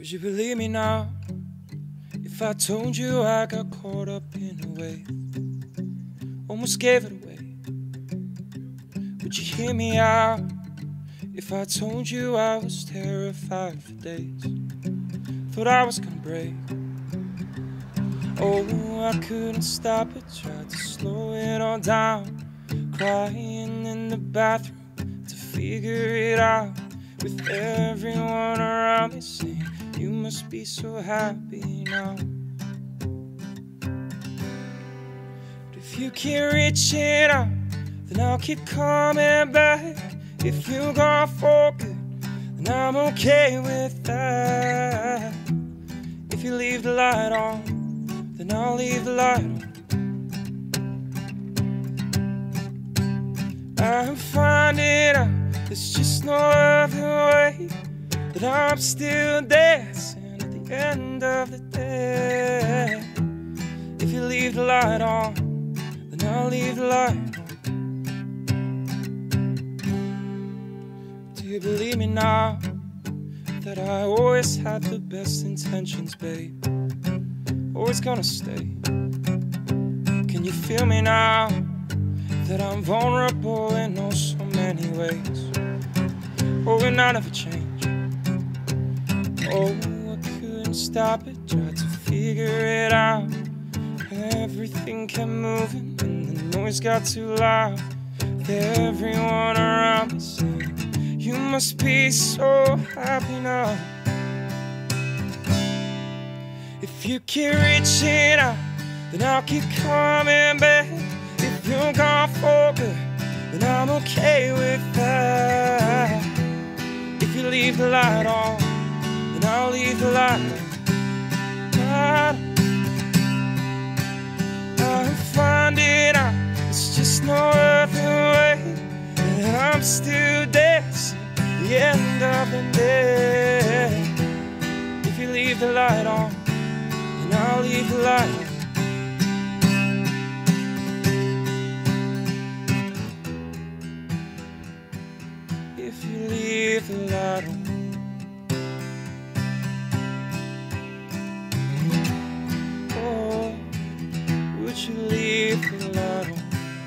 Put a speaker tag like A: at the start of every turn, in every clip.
A: Would you believe me now if I told you I got caught up in a wave, almost gave it away? Would you hear me out if I told you I was terrified for days, thought I was gonna break? Oh, I couldn't stop it, tried to slow it all down, crying in the bathroom to figure it out, with everyone around me saying, you must be so happy now. But if you keep reaching out, then I'll keep coming back. If you gone for good, then I'm okay with that. If you leave the light on, then I'll leave the light on. I'm finding out there's just no other way, that I'm still dancing at the end of the day. If you leave the light on, then I'll leave the light on. Do you believe me now that I always had the best intentions, babe? Always gonna stay. Can you feel me now that I'm vulnerable in oh so many ways? Oh, and I never change. Oh, I couldn't stop it, tried to figure it out. Everything kept moving and the noise got too loud. Everyone around me saying, you must be so happy now. If you keep reaching out, then I'll keep coming back. If you're gone for good, then I'm okay with that. If you leave the light on, then I'll leave the light on. I'm finding out it's just no other way, and I'm still dancing at the end of the day. If you leave the light on, then I'll leave the light on. If you leave the light on, oh, would you leave the light on?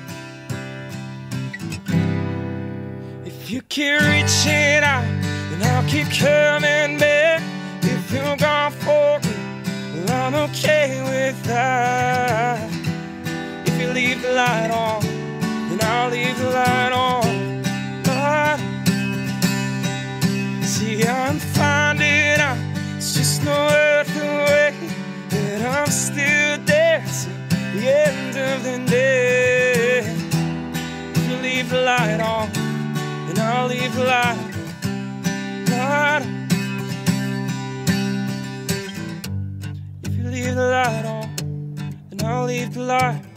A: If you keep reaching out, then I'll keep coming back. If you're gone for good, well, I'm okay with that. If you leave the light on, then I'll leave the light on. See, I'm finding out it's just no other way, that I'm still dancing at the end of the day. If you leave the light on, then I'll leave the light on. If you leave the light on, then I'll leave the light on.